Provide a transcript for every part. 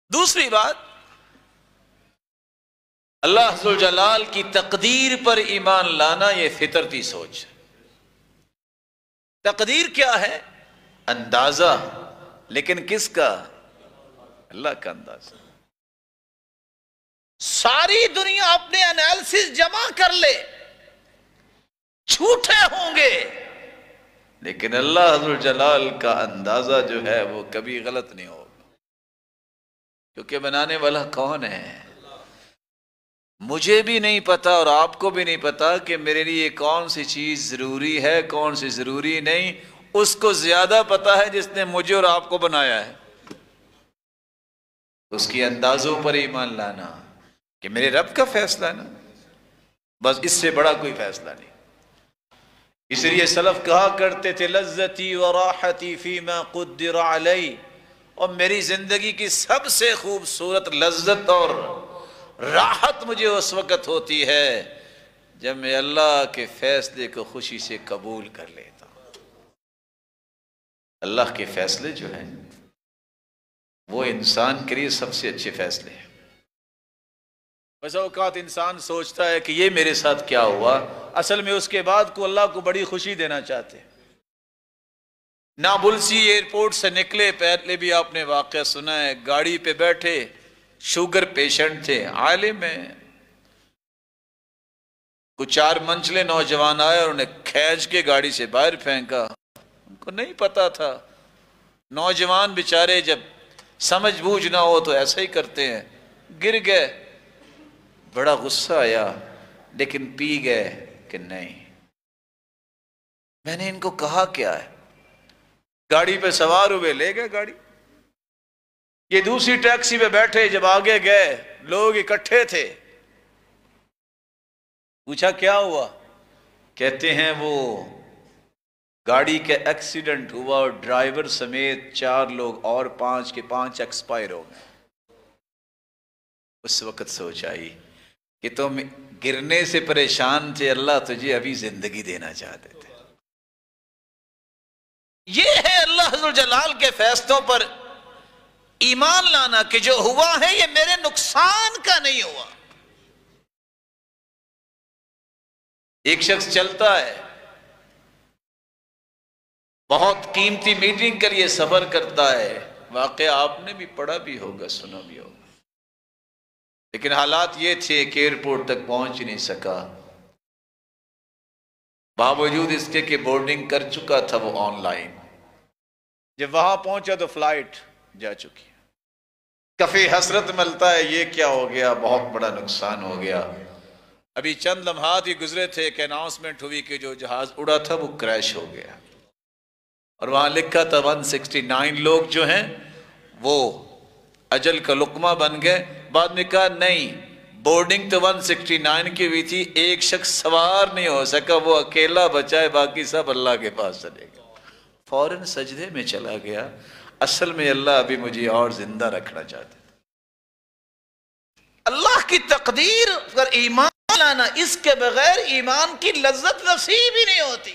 دوسری بات، اللہ ذو جلال کی تقدیر پر ایمان لانا یہ فطرتی سوچ ہے۔ تقدیر کیا ہے؟ اندازہ، لیکن کس کا؟ اللہ کا اندازہ۔ ساری دنیا اپنے انالیسس جمع کر لے، جھوٹے ہوں گے، لیکن اللہ ذو جلال کا اندازہ جو ہے وہ کبھی غلط نہیں ہوگا، کیونکہ بنانے والا کون ہے؟ مجھے بھی نہیں پتا اور آپ کو بھی نہیں پتا کہ میرے لیے کون سی چیز ضروری ہے، کون سی ضروری نہیں۔ اس کو زیادہ پتا ہے جس نے مجھے اور آپ کو بنایا ہے۔ اس کی اندازوں پر ایمان لانا کہ میرے رب کا فیصلہ ہے نا، بس اس سے بڑا کوئی فیصلہ نہیں۔ اس لیے سلف کہا کرتے تھے لذتی و راحتی فیما قدر علی، اور میری زندگی کی سب سے خوبصورت لذت اور راحت مجھے اس وقت ہوتی ہے جب میں اللہ کے فیصلے کو خوشی سے قبول کر لیتا ہوں۔ اللہ کے فیصلے جو ہیں وہ انسان کے لیے سب سے اچھے فیصلے ہیں۔ بس اوقات انسان سوچتا ہے کہ یہ میرے ساتھ کیا ہوا، اصل میں اس کے بعد کو اللہ کو بڑی خوشی دینا چاہتے ہیں۔ نابلسی ایئرپورٹ سے نکلے، پہلے بھی آپ نے واقعہ سنا ہے، گاڑی پہ بیٹھے، شوگر پیشنٹ تھے، عالم ہیں، کچھ 4 منزلے نوجوان آئے اور انہیں کھینچ کے گاڑی سے باہر پھینکا۔ ان کو نہیں پتا تھا، نوجوان بیچارے جب سمجھ بوجھ نہ ہو تو ایسا ہی کرتے ہیں، گر گئے، بڑا غصہ آیا، لیکن پی گئے کہ نہیں۔ میں نے ان کو کہا کیا ہے، گاڑی پہ سوار ہوئے، لے گئے گاڑی۔ یہ دوسری ٹیکسی پہ بیٹھے، جب آگے گئے لوگ اکٹھے تھے، پوچھا کیا ہوا، کہتے ہیں وہ گاڑی کے ایکسیڈنٹ ہوا اور ڈرائیور سمیت 4 لوگ اور 5 کے 5 ایکسپائر ہو گئے۔ اس وقت سوچ آئی کہ تم گرنے سے پریشان تھے، اللہ تجھے ابھی زندگی دینا چاہتے تھے۔ یہ ہے اللہ ذو جلال کے فیصلوں پر ایمان لانا کہ جو ہوا ہے یہ میرے نقصان کا نہیں ہوا۔ ایک شخص چلتا ہے، بہت قیمتی میٹنگ کے لیے سفر کرتا ہے، واقعہ آپ نے بھی پڑھا بھی ہوگا، سنا بھی ہوگا، لیکن حالات یہ تھے کہ ایئرپورٹ تک پہنچ نہیں سکا، باوجود اس کے کہ بورڈنگ کر چکا تھا وہ آن لائن۔ جب وہاں پہنچا تو فلائٹ جا چکی، کفی حسرت ملتا ہے، یہ کیا ہو گیا، بہت بڑا نقصان ہو گیا۔ ابھی چند لمحات ہی گزرے تھے کہ اناؤنسمنٹ ہوئی کہ جو جہاز اڑا تھا وہ کریش ہو گیا، اور وہاں لکھا تھا 169 لوگ جو ہیں وہ اجل کا لقمہ بن گئے۔ بعد میں کہا نہیں، بورڈنگ تو 169 کی ہوئی تھی، ایک شخص سوار نہیں ہو سکا، وہ اکیلا بچا ہے، باقی سب اللہ کے پاس چلے گئے۔ فوراً سجدے میں چلا گیا، اصل میں اللہ ابھی مجھے اور زندہ رکھنا چاہتے تھے۔ اللہ کی تقدیر پر ایمان لانا، اس کے بغیر ایمان کی لذت نصیب ہی نہیں ہوتی۔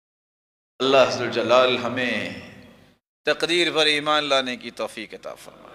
اللہ ذو جلال ہمیں تقدیر پر ایمان لانے کی توفیق عطا فرمائے۔